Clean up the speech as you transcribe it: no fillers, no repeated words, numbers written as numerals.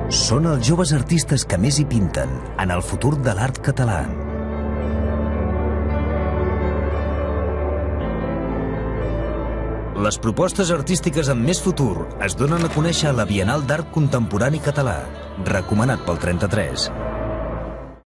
Són els joves artistes que més hi pinten en el futur de l'art català. Les propostes artístiques amb més futur es donen a conèixer a la Bienal d'Art Contemporani Català, recomanat pel 33.